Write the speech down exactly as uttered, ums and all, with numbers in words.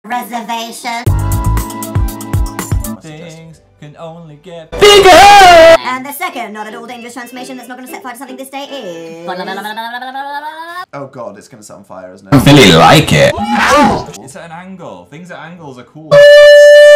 Reservation. Things can only get bigger! And the second not at all dangerous transformation that's not going to set fire to something this day is... Oh god, it's going to set on fire, isn't it? I really like it. It's at an angle. Things at angles are cool.